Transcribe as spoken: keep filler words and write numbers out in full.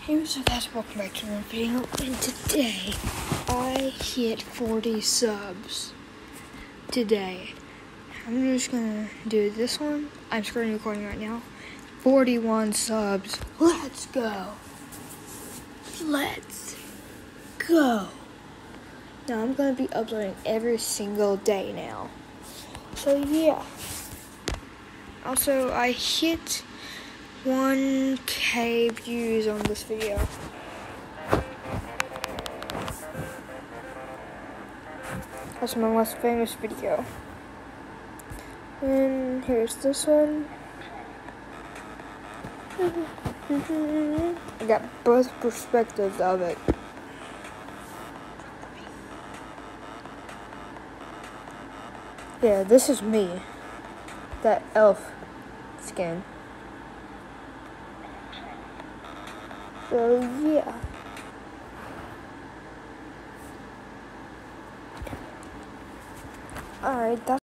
Hey, what's up guys, welcome back to another video, and today I hit forty subs today. I'm just gonna do this one. I'm screen recording right now. forty-one subs. Let's go. Let's go. Now I'm gonna be uploading every single day now. So yeah. Also, I hit one K views on this video. That's my most famous video. And here's this one. I got both perspectives of it. Yeah, this is me. That elf skin. So yeah. Alright, that's